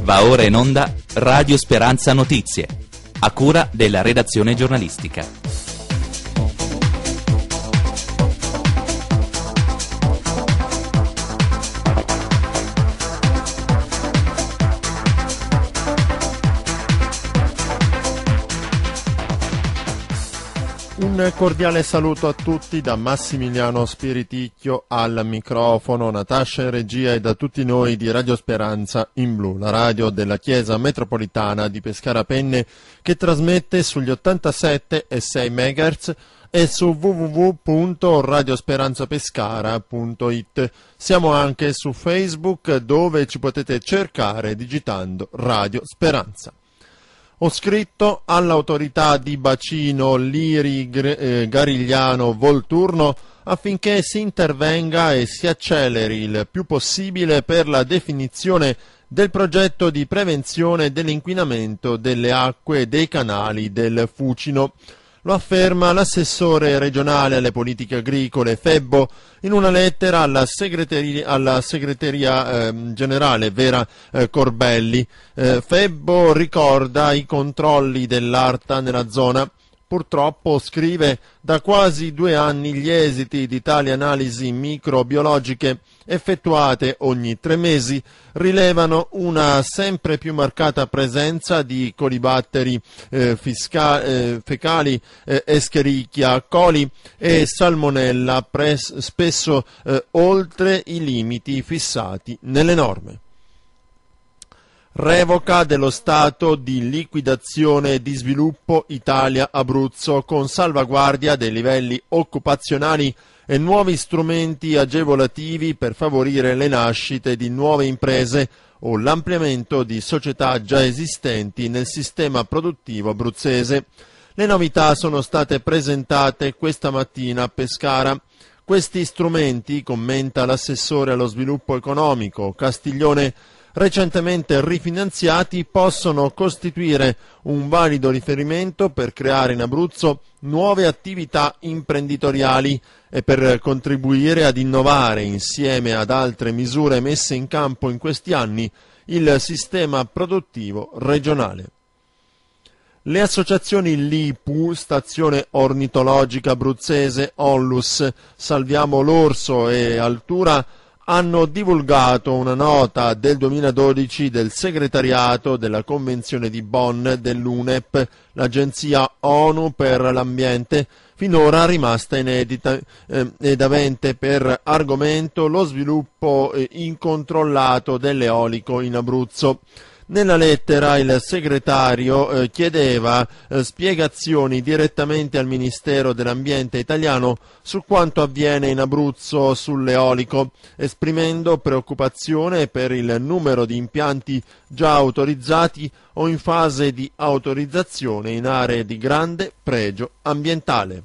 Va ora in onda Radio Speranza Notizie, a cura della redazione giornalistica. Un cordiale saluto a tutti da Massimiliano Spiriticchio al microfono, Natascia in regia e da tutti noi di Radio Speranza in Blu, la radio della Chiesa Metropolitana di Pescara Penne che trasmette sugli 87,6 MHz e su www.radiosperanzapescara.it. Siamo anche su Facebook dove ci potete cercare digitando Radio Speranza. Ho scritto all'autorità di bacino Liri Garigliano Volturno affinché si intervenga e si acceleri il più possibile per la definizione del progetto di prevenzione dell'inquinamento delle acque e dei canali del Fucino. Lo afferma l'assessore regionale alle politiche agricole Febbo in una lettera alla segreteria generale Vera Corbelli. Febbo ricorda i controlli dell'ARTA nella zona. Purtroppo, scrive, da quasi 2 anni gli esiti di tali analisi microbiologiche effettuate ogni 3 mesi rilevano una sempre più marcata presenza di colibatteri fecali, Escherichia coli e Salmonella, spesso oltre i limiti fissati nelle norme. Revoca dello stato di liquidazione e di sviluppo Italia-Abruzzo con salvaguardia dei livelli occupazionali e nuovi strumenti agevolativi per favorire le nascite di nuove imprese o l'ampliamento di società già esistenti nel sistema produttivo abruzzese. Le novità sono state presentate questa mattina a Pescara. Questi strumenti, commenta l'assessore allo sviluppo economico Castiglione, recentemente rifinanziati, possono costituire un valido riferimento per creare in Abruzzo nuove attività imprenditoriali e per contribuire ad innovare, insieme ad altre misure messe in campo in questi anni, il sistema produttivo regionale. Le associazioni LIPU, Stazione Ornitologica Abruzzese, Onlus, Salviamo l'Orso e Altura hanno divulgato una nota del 2012 del segretariato della Convenzione di Bonn dell'UNEP, l'agenzia ONU per l'ambiente, finora rimasta inedita ed avente per argomento lo sviluppo incontrollato dell'eolico in Abruzzo. Nella lettera il segretario chiedeva spiegazioni direttamente al Ministero dell'Ambiente italiano su quanto avviene in Abruzzo sull'eolico, esprimendo preoccupazione per il numero di impianti già autorizzati o in fase di autorizzazione in aree di grande pregio ambientale.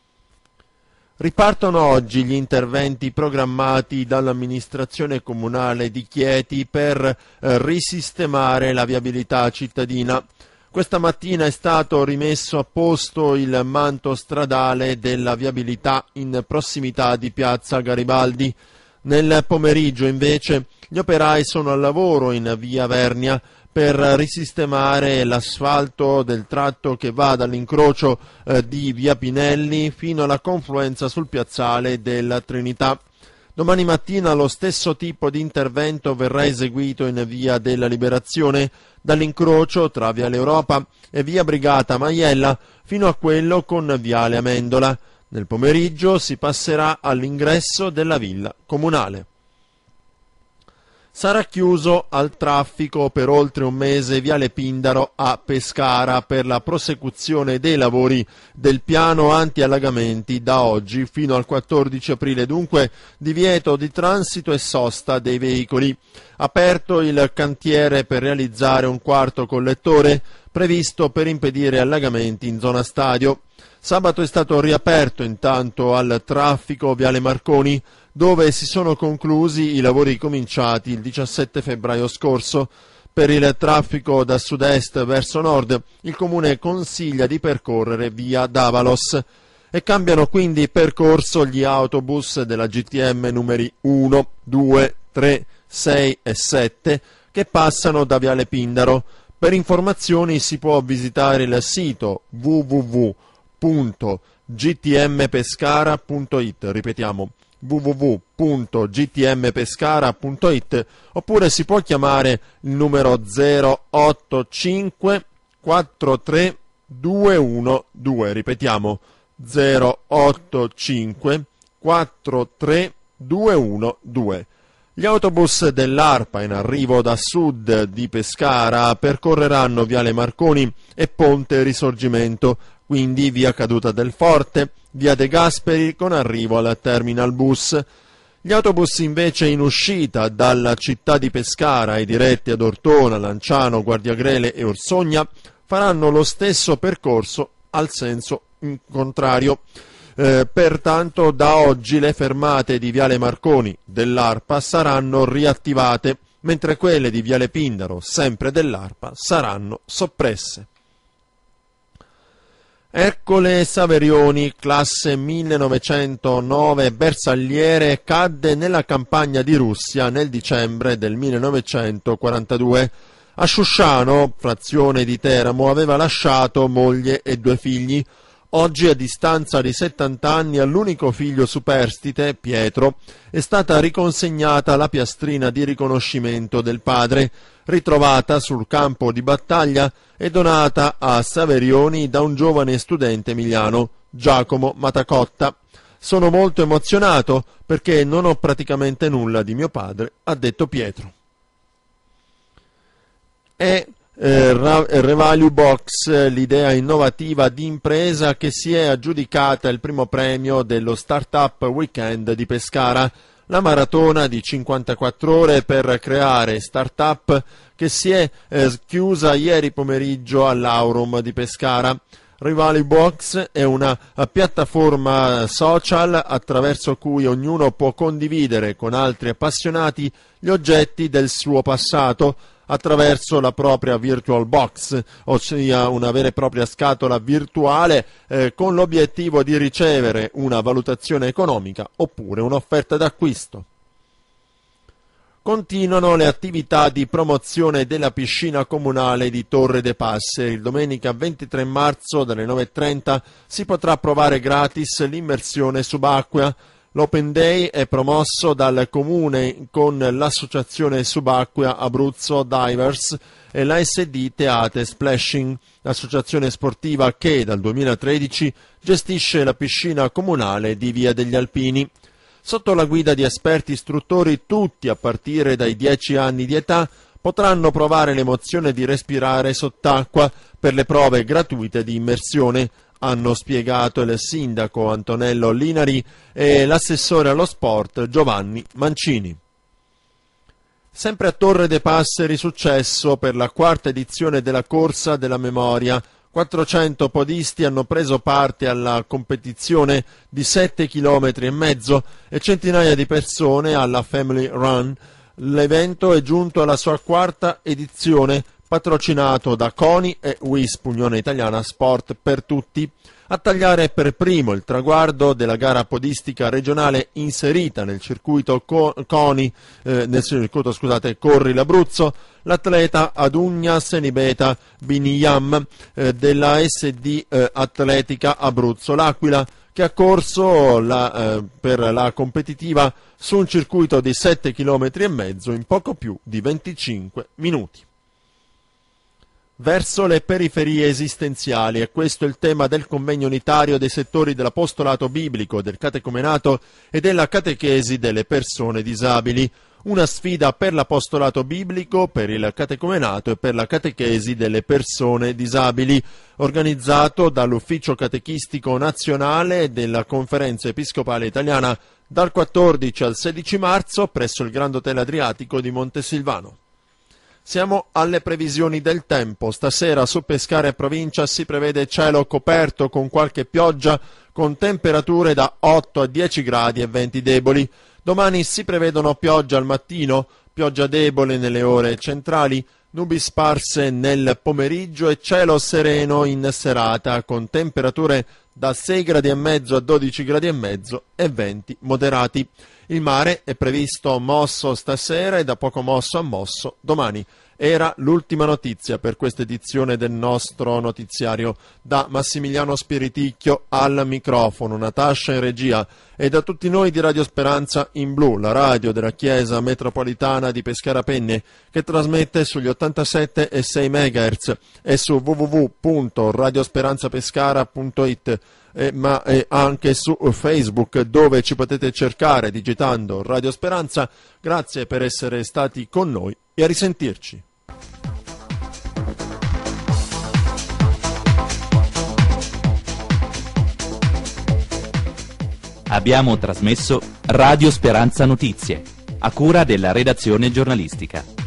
Ripartono oggi gli interventi programmati dall'amministrazione comunale di Chieti per risistemare la viabilità cittadina. Questa mattina è stato rimesso a posto il manto stradale della viabilità in prossimità di Piazza Garibaldi. Nel pomeriggio, invece, gli operai sono al lavoro in via Vernia per risistemare l'asfalto del tratto che va dall'incrocio di via Pinelli fino alla confluenza sul piazzale della Trinità. Domani mattina lo stesso tipo di intervento verrà eseguito in via della Liberazione, dall'incrocio tra viale Europa e via Brigata Maiella fino a quello con viale Amendola. Nel pomeriggio si passerà all'ingresso della villa comunale. Sarà chiuso al traffico per oltre un mese viale Pindaro a Pescara per la prosecuzione dei lavori del piano anti-allagamenti da oggi fino al 14 aprile, dunque divieto di transito e sosta dei veicoli. Aperto il cantiere per realizzare un quarto collettore previsto per impedire allagamenti in zona stadio. Sabato è stato riaperto intanto al traffico viale Marconi, dove si sono conclusi i lavori cominciati il 17 febbraio scorso. Per il traffico da sud-est verso nord, il Comune consiglia di percorrere via Davalos e cambiano quindi percorso gli autobus della GTM numeri 1, 2, 3, 6 e 7 che passano da Viale Pindaro. Per informazioni si può visitare il sito www.gtmpescara.it, ripetiamo www.gtmpescara.it, oppure si può chiamare il numero 085 43 212, ripetiamo 085 43 212. Gli autobus dell'ARPA in arrivo da sud di Pescara percorreranno Viale Marconi e Ponte Risorgimento, quindi via Caduta del Forte, via De Gasperi con arrivo al terminal bus. Gli autobus invece in uscita dalla città di Pescara e diretti ad Ortona, Lanciano, Guardiagrele e Orsogna faranno lo stesso percorso al senso contrario. Pertanto da oggi le fermate di Viale Marconi dell'ARPA saranno riattivate, mentre quelle di Viale Pindaro, sempre dell'ARPA, saranno soppresse. Ercole Saverioni, classe 1909, bersagliere, cadde nella campagna di Russia nel dicembre del 1942. A Sciusciano, frazione di Teramo, aveva lasciato moglie e 2 figli. Oggi, a distanza di 70 anni, all'unico figlio superstite, Pietro, è stata riconsegnata la piastrina di riconoscimento del padre, ritrovata sul campo di battaglia e donata a Saverioni da un giovane studente emiliano, Giacomo Matacotta. Sono molto emozionato perché non ho praticamente nulla di mio padre, ha detto Pietro. Revalue Box, l'idea innovativa di impresa che si è aggiudicata il primo premio dello Startup Weekend di Pescara, la maratona di 54 ore per creare startup che si è chiusa ieri pomeriggio all'Aurum di Pescara. Revalue Box è una piattaforma social attraverso cui ognuno può condividere con altri appassionati gli oggetti del suo passato attraverso la propria virtual box, ossia una vera e propria scatola virtuale con l'obiettivo di ricevere una valutazione economica oppure un'offerta d'acquisto. Continuano le attività di promozione della piscina comunale di Torre de Passeri. Domenica 23 marzo dalle 9:30 si potrà provare gratis l'immersione subacquea. L'Open Day è promosso dal Comune con l'Associazione Subacquea Abruzzo Divers e la SD Teate Splashing, l'associazione sportiva che dal 2013 gestisce la piscina comunale di Via degli Alpini. Sotto la guida di esperti istruttori, tutti a partire dai 10 anni di età potranno provare l'emozione di respirare sott'acqua per le prove gratuite di immersione, hanno spiegato il sindaco Antonello Linari e l'assessore allo sport Giovanni Mancini. Sempre a Torre de Passeri successo per la 4ª edizione della Corsa della Memoria. 400 podisti hanno preso parte alla competizione di 7,5 km e centinaia di persone alla Family Run. L'evento è giunto alla sua 4ª edizione, patrocinato da CONI e WISP, Unione Italiana Sport per Tutti. A tagliare per primo il traguardo della gara podistica regionale inserita nel circuito Corri l'Abruzzo, l'atleta Adugna Senibeta Biniyam della SD Atletica Abruzzo L'Aquila, che ha corso per la competitiva su un circuito di 7,5 km in poco più di 25 minuti. Verso le periferie esistenziali, e questo è il tema del convegno unitario dei settori dell'apostolato biblico, del catecumenato e della catechesi delle persone disabili. Una sfida per l'apostolato biblico, per il catecumenato e per la catechesi delle persone disabili, organizzato dall'Ufficio Catechistico Nazionale della Conferenza Episcopale Italiana dal 14 al 16 marzo presso il Grand Hotel Adriatico di Montesilvano. Siamo alle previsioni del tempo. Stasera su Pescara e provincia si prevede cielo coperto con qualche pioggia, con temperature da 8 a 10 gradi e venti deboli. Domani si prevedono pioggia al mattino, pioggia debole nelle ore centrali, nubi sparse nel pomeriggio e cielo sereno in serata, con temperature da 6 gradi e mezzo a 12 gradi e mezzo e venti moderati. Il mare è previsto mosso stasera e da poco mosso a mosso domani. Era l'ultima notizia per questa edizione del nostro notiziario. Da Massimiliano Spiriticchio al microfono, Natascia in regia, e da tutti noi di Radio Speranza in Blu, la radio della Chiesa Metropolitana di Pescara Penne, che trasmette sugli 87,6 MHz e su www.radiosperanzapescara.it, ma anche su Facebook, dove ci potete cercare digitando Radio Speranza. Grazie per essere stati con noi e a risentirci. Abbiamo trasmesso Radio Speranza Notizie, a cura della redazione giornalistica.